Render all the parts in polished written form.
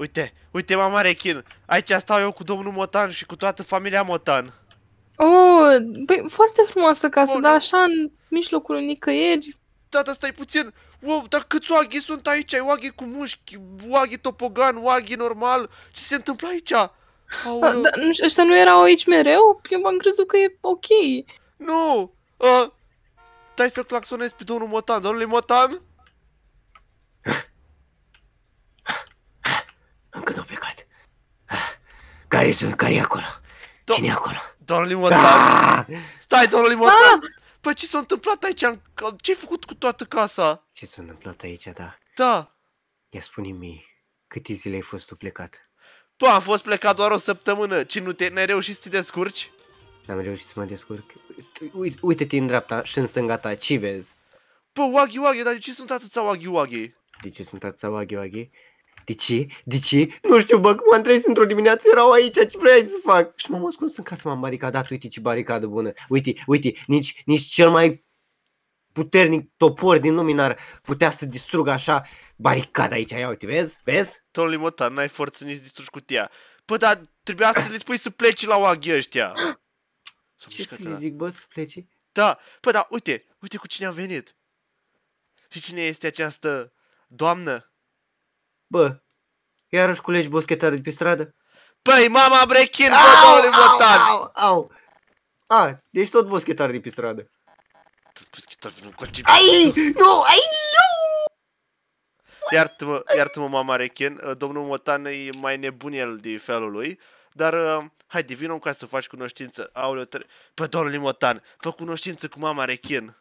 Uite, mama Rechin, aici stau eu cu domnul Motan și cu toată familia Motan. Oh, băi, foarte frumoasă casă, dar nu. așa în mijlocul nicăieri. Tata, stai puțin. Wow, dar câți oaghi sunt aici? Ai oaghi cu mușchi, oaghi topogan, oaghi normal. Ce se întâmplă aici? Aoleu. Dar ăștia nu erau aici mereu? Eu m-am crezut că e ok. Nu! Stai să-l claxonezi pe domnul Motan. Domnule Motan? Încă nu a plecat. Care sunt? Care e acolo? Cine e acolo? Domnule Motan! Stai, domnule Motan! Păi ce s-a întâmplat aici? Ce-ai făcut cu toată casa? Ce s-a întâmplat aici, da? Da. Ia spune-mi mie, câte zile ai fost tu plecat? Păi, am fost plecat doar o săptămână. Ce, n-ai reușit să te descurci? N-am reușit să mă descurc. Uite-te în dreapta și în stânga ta, ce vezi? Păi, oaghi, dar de ce sunt atâția oaghi? De ce sunt atâția oaghi? De ce? De ce? Nu știu, bă, m-am trezit într-o dimineață, erau aici, ce vrei să fac? Și m-am ascuns în casă, m-am baricadat, uite ce baricadă bună. Uite, nici cel mai puternic topor din lume n-ar putea să distrugă așa baricada aici, ia uite, vezi? Domnule Motan, n-ai forță nici să distrugi cutia. Păi, dar trebuia să le spui să pleci la oaghi ăștia. Ce să le zic, bă, să pleci? Da, păi, da, uite cu cine am venit. Și cine este această doamnă? Bă, iarăși culegi boschetari de pe stradă? Păi, mama Rechin, bă, domnule Motan! Au! Deci tot boschetari de pe stradă. Tot boschetari, nu încoace. Ai, nu! Iartă-mă, mama Rechin, domnul Motan e mai nebun el de felul lui, dar haide, vină ca să faci cunoștință. Aoleu, păi, domnule Motan, fă cunoștință cu mama Rechin.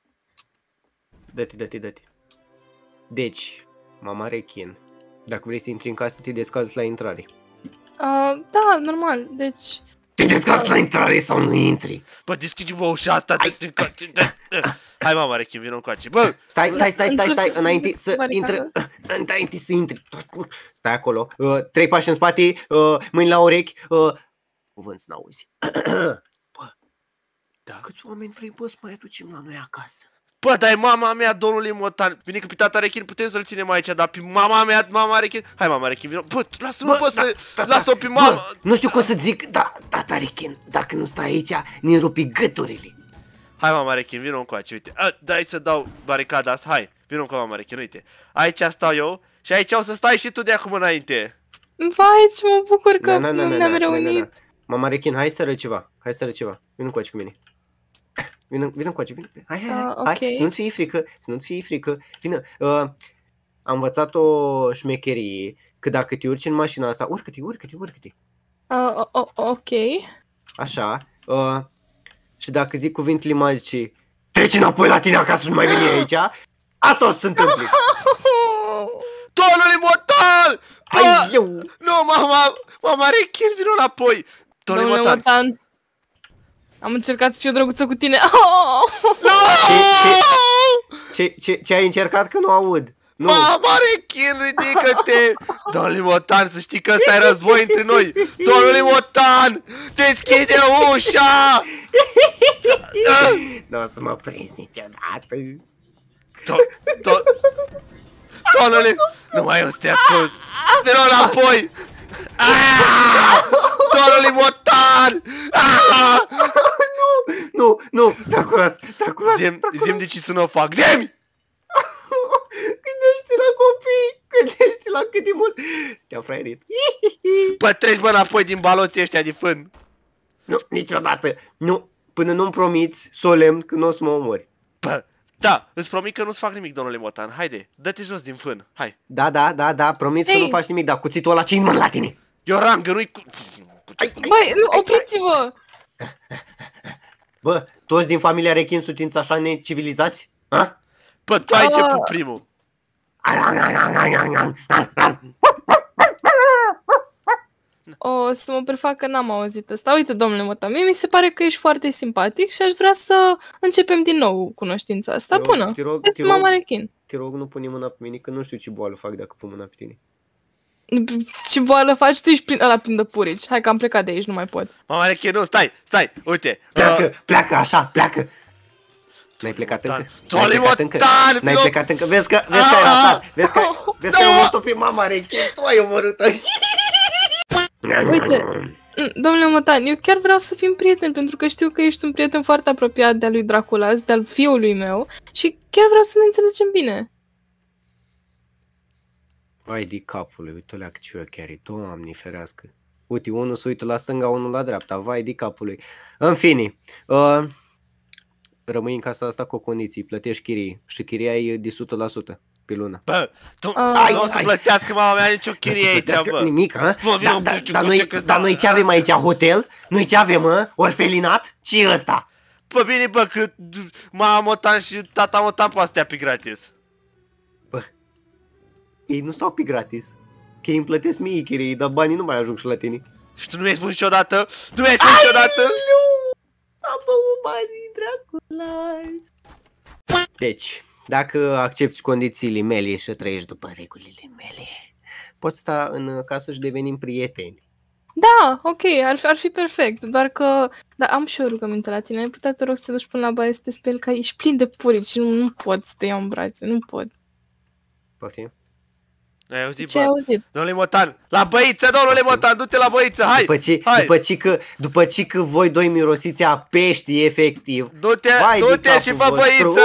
Dă-te. Deci, mama Rechin, dacă vrei să intri în casă, te descalzi la intrare. Da, normal, deci... Te descalzi la intrare sau nu intri? Bă, deschide-mă ușa asta. Hai, mama Rechin, vină încoace. Bă! Stai, înainte să intri. Stai acolo, 3 pași în spate, mâini la urechi, cuvânt să n-auzi. Bă, da. Câți oameni vrei, bă, să mai aducem la noi acasă? Bă, dar e mama mea, domnule Motan. Bine că pe tata Rechin putem să-l ținem aici, dar pe mama mea, mama Rechin... Hai, mama Rechin, vină. Bă, lasă-mă, bă, să... Lasă-o pe mama... Bă, nu știu cum să zic, tata Rechin, dacă nu stai aici, ne rupi gâturile. Hai, mama Rechin, vină încoace, uite. Dai să dau baricada asta, hai. Vină încoace, mama Rechin, uite. Aici stau eu și aici o să stai și tu de acum înainte. Vai, ce mă bucur că ne-am reunit. Mama Rechin, hai să arăt ceva. Vină încoace cu mine. Vină încoace, vină. Hai, să nu-ți fie frică, Vină, am învățat o șmecherie, că dacă te urci în mașina asta, urcă-te. Ok. Așa, și dacă zic cuvintele magice, treci înapoi la tine acasă și nu mai veni aici, asta o să se întâmple. Domnule Motan! Ai, eu! Nu, mama Rechin, vină înapoi. Domnule Motan. Am încercat să fiu drăguță cu tine. Ce ai încercat că nu aud? Nu. Mama Rechin, ridică-te! Domnule Motan, să știi că ăsta e război între noi! Domnule Motan, deschide ușa! Nu o să mă prinzi niciodată. Domnule, nu mai o să te ascunzi! Vino înapoi! Domnule Motan! Nu, Draculas. Zi-mi de ce să nu o fac, zi-mi! Gândește la copii, gândește la cât de mult. Te-am fraierit. Păi treci, bă, înapoi din baloții ăștia de fân. Nu, niciodată. Nu, până nu-mi promiți solemn că nu o să mă omori. Bă, da, îți promit că nu-ți fac nimic, domnule Motan. Haide, dă-te jos din fân, hai. Da, promiți că nu faci nimic, dar cuțitul ăla ce-i în mână la tine? Eu rangă, nu-i cu... Băi, nu, opriți-vă! Bă, toți din familia Rechin sunteți așa necivilizați? Ha? Bă, tu ai început primul. O să mă prefac că n-am auzit asta. Uite, domnule Motan, mie mi se pare că ești foarte simpatic și aș vrea să începem din nou cunoștința asta. Bună, este mama Rechin. Te rog, nu pune mâna pe mine, că nu știu ce boală fac dacă pun mâna pe tine. Ce boală faci? Tu ești ăla plin de purici. Hai că am plecat de aici, nu mai pot. Mama Rechin, nu, stai, uite. Pleacă, așa, pleacă. N-ai plecat încă? Tony Motan! N-ai plecat încă? Vezi că ai ratat! Vezi că ai omorât-o pe mama Rechin, tu ai omorât-o! Uite, domnule Motan, eu chiar vreau să fim prieteni, pentru că știu că ești un prieten foarte apropiat de-al lui Draculas, de-al fiului meu, și chiar vreau să ne înțelegem bine. Vai de capul, uite leacă ce chiar e, Doamne ferească. Uite, unul se uită la stânga, unul la dreapta, vai de capul lui. În fine, rămâi în casa asta cu o condiție, plătești chirie și chiria e de 100% pe lună. Bă, nu o să plătească mama mea nicio chirie aici, bă. Nimic, ha? Dar noi ce avem aici? Hotel? Noi ce avem, mă? Orfelinat? Ce ăsta? Bă, bine, bă, că mama Motan și tata Motan poate să stea pe gratis. Bă, ei nu stau pe gratis. Că ei îmi plătesc mie chirie, dar banii nu mai ajung și la tine. Și tu nu mi-ai spus niciodată? Nu mi-ai spus niciodată? Nu! Am băut banii, Draculas. Deci, dacă accepti condițiile mele și trăiești după regulile mele, poți sta în casă și devenim prieteni. Da, ok, ar fi perfect, doar că da, am și o rugăminte la tine. Ai putea, te rog, să te duci până la baie să te speli, că ești plin de purici și nu pot să te iau în brațe, nu pot. Poftim? Ai auzit, Ce ai auzit? Domnule Motan, la băiță, domnule Motan, du-te la băiță, hai! După ce că voi doi mirosiți a pești, efectiv. Du-te și fă băiță!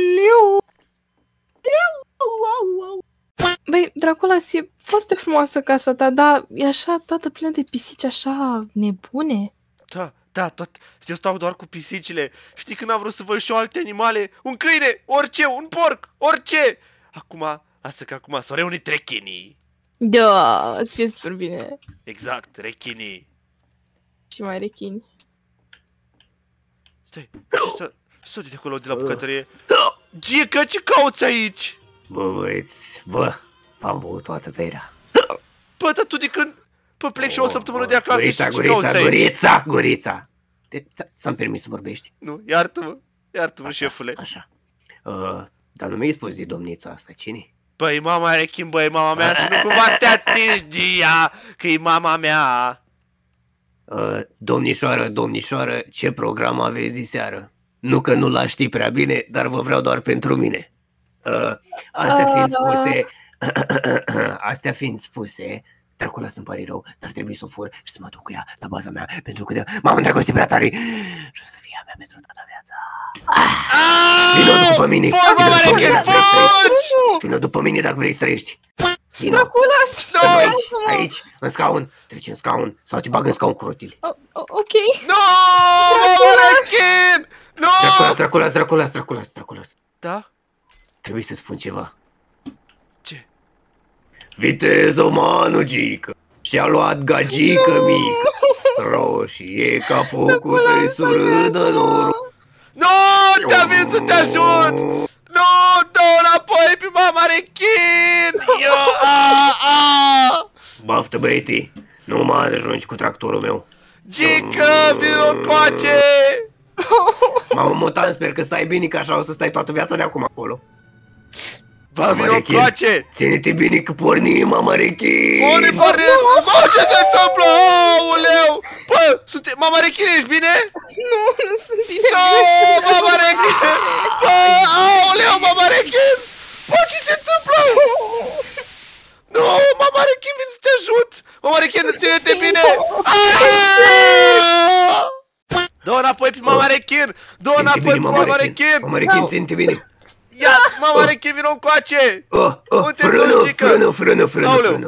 Băi, Draculas, e foarte frumoasă casa ta, dar e așa toată plină de pisici așa nebune. Da, eu stau doar cu pisicile. Știi când am vrut să văd și eu alte animale? Un câine, orice, un porc, orice! Acum, lasă că acum s-au reunit rechinii. Da, îți fie super bine. Exact, rechinii. Și mai rechini. Stai, ce de acolo de la bucătărie? Gică, ce cauți aici? Bă, băieți, v-am băut toată berea. Bă, dar tu de când plec și o săptămână de acasă și ce cauți aici? Gurița! Ți-am permis să vorbești. Nu, iartă-mă, șefule. Așa. Dar nu mi-ai spus de domnița asta, cine? Băi, mama Rechin, băi, mama mea, și nu cumva să te atingi de ea, că e mama mea. Domnișoară, ce program aveți de seară? Nu că nu l-aș ști prea bine, dar vă vreau doar pentru mine. Astea fiind spuse, Dracula să-mi pare rău, dar trebuie să o fur și să mă duc cu ea la baza mea, pentru că m-am îndrăgostit prea tare și o să fie a mea pentru toată viața. Vino după mine! Vino după mine dacă vrei să trăiești. Draculas! Aici, în scaun, treci în scaun sau te bag în scaun cu rotile. Ok. Nu, mama Rechin! Nu! Draculas. Da? Trebuie să spun ceva. Ce? Viteză, manu, gică, și-a luat gagică mică, roșie ca focul să-i surâdă norul. Nu, te-am venit să te ajut! Nu, dă înapoi pe mama Rechin! Baftă, băietii, nu mă ajungi cu tractorul meu. Gică, vino încoace! Mamă, Motan, sper că stai bine, că așa o să stai toată viața de acum acolo. Va, vino încoace! Ține-te bine că pornim, mama Rechin! Pornim! Bă, ce se întâmplă? Aoleu! Bă, mama Rechin, ești bine? Nu sunt bine. Nu, mama Rechin! Bă, aoleu, mama Rechin! Bă, ce se întâmplă? Nu, mama Rechin, vin să te ajut! Mama Rechin, ține-te bine! Dă înapoi pe mama Rechin! Dă înapoi pe mama Rechin! Mama Rechin, ține-te bine! Ia, mama Rechin, vino încoace! Frână!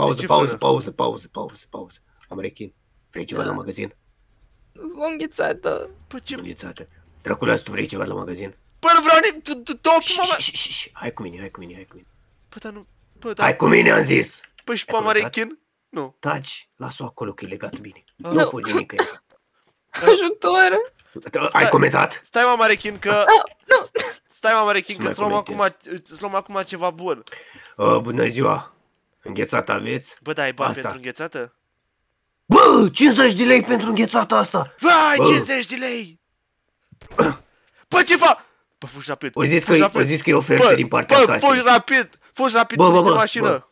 Pauză. Mama Rechin, vrei ceva la magazin? O înghețată. Bă, ce... Înghețată. Draculas, tu vrei ceva la magazin? Bă, nu vreau mama... Hai cu mine. Bă, dar nu... Hai cu mine, am zis! Păi și mama Rechin? Nu. Taci, las-o acolo că e legat bine. Nu fugi nicăieri. Ajutor! Ai comentat? Stai, mama Rechin, că... Nu! Stai, mama Rechin, că îți luăm acum ceva bun. Bună ziua! Înghețată aveți? Bă, da, ai bani pentru înghețată? Bă, 50 de lei pentru înghețata asta! Vai, 50 de lei! Bă, ce fac? Bă, fugi rapid! O zis că e ofertă din partea casei. Bă, fugi rapid, de mașină!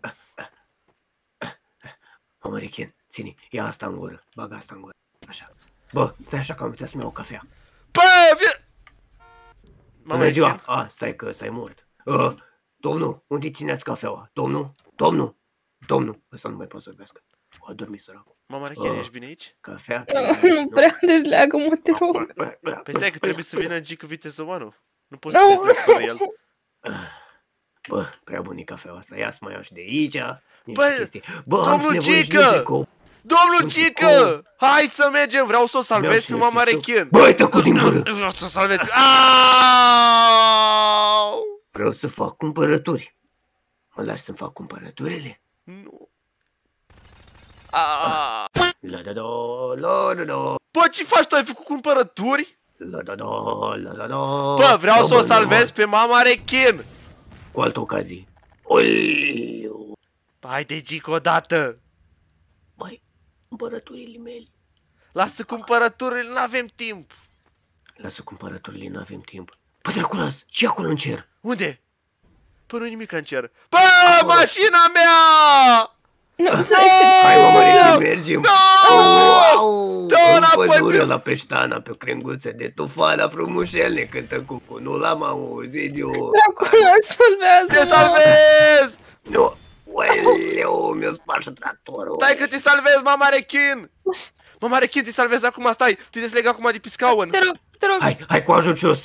Mama Rechin, ține, ia asta în gură, bagă asta în gură, așa. Bă, stai așa că am putea să-mi iau o cafea. Bă, Bună ziua! Stai că stai mort. Domnul, unde țineați cafeaua? Domnul, ăsta nu mai poate să vorbească. A dormit săracul. Mama Rechen, ești bine aici? Cafea? Nu prea dezleagă-mă, te rog. Păi stai că trebuie să vină Gică Vitezomanu. Nu poți să te dezleg fără el. Bă, prea bună cafeaua asta. Ia să mai iau și de aici. Bă, domnul Gică! Domnul Gică! Hai să mergem, vreau să o salvez pe Mama Rechen. Băi, tăcut din gură! Vreau să o salvez pe... Vreau să fac cumpărături. Mă lași să-mi fac cumpărăturile? Nu. La-da-da, la-da-da. Bă, ce faci tu? Ai făcut cumpărături? La-da-da, la-da-da. Bă, vreau să o salvez pe Mama Rechen. Cu altă ocazie. Oleu. Haide, Gică, odată. Băi, cumpărăturile mele. Lasă cumpărăturile, n-avem timp. Lasă cumpărăturile, n-avem timp. Bă, Draculas, ce acolo în cer? Unde? Bă, nu-i nimic în cer. Bă, mașina mea! Hai, mă, Rechen, mergem. Dă în pădure la Peștana, pe o crenguță de tufana frumușel ne cântă cucu. Nu l-am auzit eu. Dracula, salvează-mă! Te salvez! Nu, oleu, mi-o sparși tractorul. Stai că te salvez, Mama Rechen! Mama Rechen, te salvez acum, stai! Te desleg acum de piscaun! Te rog! Hai cu ajucios!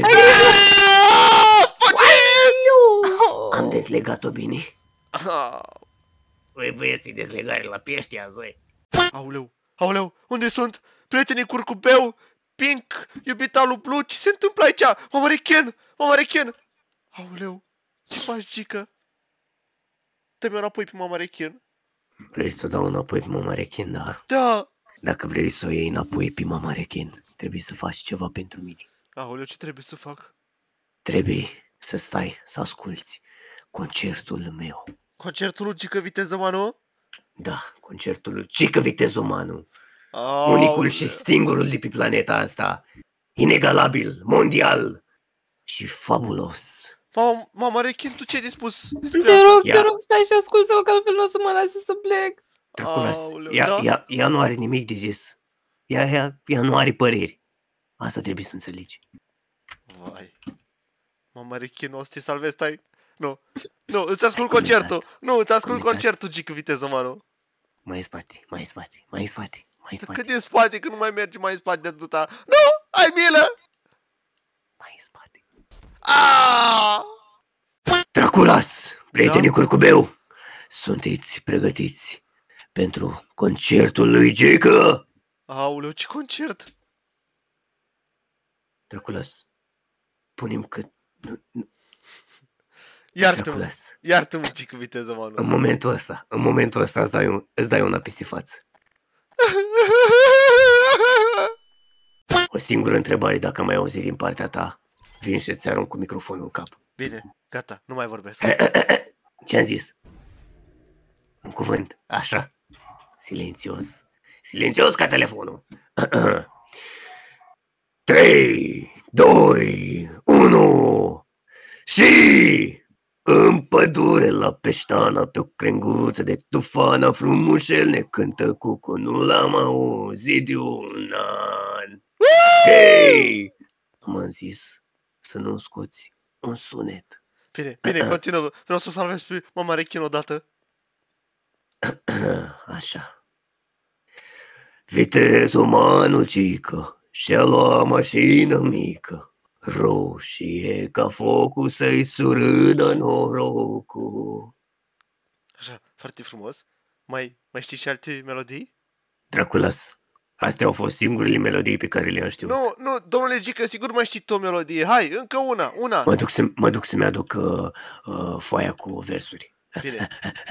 Am deslegat-o bine? Băi, băieții, deslegare la pești azi. Aoleu, unde sunt? Prietenii Curcubeu, Pink, iubita lui Blue, ce se întâmplă aici? Mama Rechen! Aoleu, ce faci, Gică? Dă-mi înapoi pe Mama Rechen. Vrei să o dau înapoi pe Mama Rechen, da? Da! Dacă vrei să o iei înapoi pe Mama Rechen, trebuie să faci ceva pentru mine. Aoleu, ce trebuie să fac? Trebuie să stai, să asculți concertul meu. Concertul lui Gică Vitezomanu? Da, concertul lui Gică Vitezomanu. Unicul și singurul de pe planeta asta. Inegalabil, mondial și fabulos. Mama Rechen, tu ce ai de spus? Te rog, stai și ascultă-l, că altfel nu o să mă lase să plec. Ea nu are nimic de zis. Ea nu are păreri. Asta trebuie să înțelegi. Vai. Mama Rechen, o să te salvezi, stai. Nu, îți ascult concertul. Nu, îți ascult concertul, Gică Vitezomanu. Mai în spate. Cât e în spate, că nu mai merge mai în spate de atâta. Nu, ai milă! Mai în spate. Draculas, prietenii Curcubeu, sunteți pregătiți pentru concertul lui Gică? Aoleu, ce concert? Draculas, punem că... Iartă-mă, Gică Vitezomanu. În momentul ăsta îți dai una peste față. O singură întrebare, dacă mai auzi din partea ta, vin și îți arunc cu microfonul în cap. Bine, gata, nu mai vorbesc. Ce-am zis? Un cuvânt, așa. Silențios ca telefonul. 3, 2, 1 și... În pădure la Peștana, pe o crenguță de tufana frumușel ne cântă cucu, nu l-am auzit de un an. Hei! Am zis să nu scoți un sunet. Bine, continuă. Vreau să o salvez pe Mama Rechen odată. Așa. Vitezomanul Gică și-a luat mașină mică, roșie ca focul să-i surâdă norocul. Așa, foarte frumos. Mai știi și alte melodii? Draculas, astea au fost singurele melodii pe care le-am știut. Nu, domnule Gică, sigur mai știi tu o melodie. Hai, încă una. Mă duc să-mi aduc foaia cu versuri. Bine.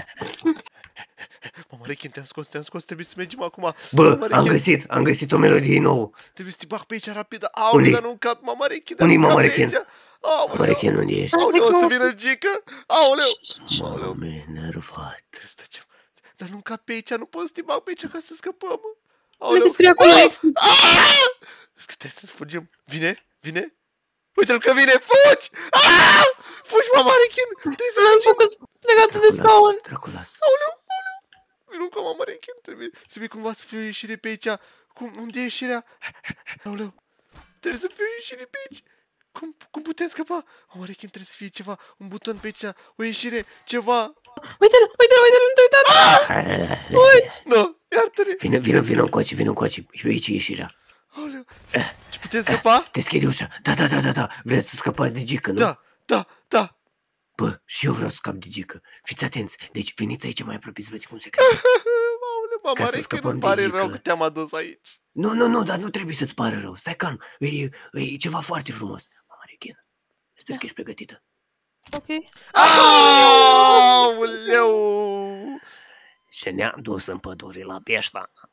Mama Rechen, te-am scos, trebuie să mergem acum. Bă, am găsit o melodie nouă. Trebuie să te bag pe aici rapid. Aoleu, dar nu încap, Mama Rechen. Unde-i Mama Rechen? Mama Rechen, unde ești? Aoleu, o să vină Gică. Aoleu. M-am enervat. Dar nu încap pe aici, nu pot să te bag pe aici ca să scăpăm. Uite, scrie acolo exit. Trebuie să fugim. Vine? Uite-l că vine, fugi! Fugi, Mama Rechen! Trebuie să fugim! L-am legată de scaun. Draculas. Aoleu! Vino ca Mama Rechen, trebuie cumva să fie o ieșire pe aici. Unde e ieșirea? Aoleu! Trebuie să fie o ieșire pe aici. Cum putem scăpa? Oare că trebuie să fie ceva, un buton pe aici, o ieșire, ceva... Uite-l, nu te uita! Uite! Nu, iartă-ne! Vină încoace, aici e ieșirea. Aoleu, ce putem scăpa? Deschide ușa, da, vreți să scăpați de Gică, nu? Da. Bă, și eu vreau să scap de Gică. Fiți atenți, deci veniți aici mai aproape să vă zic un secret. Aoleu, mama, că nu pare rău că te-am adus aici. Nu, dar nu trebuie să-ți pară rău. Stai calm, e ceva foarte frumos. Mama Rechin, sper că ești pregătită. Ok. Aoleu! Și ne-am dus în pădure la Peșta.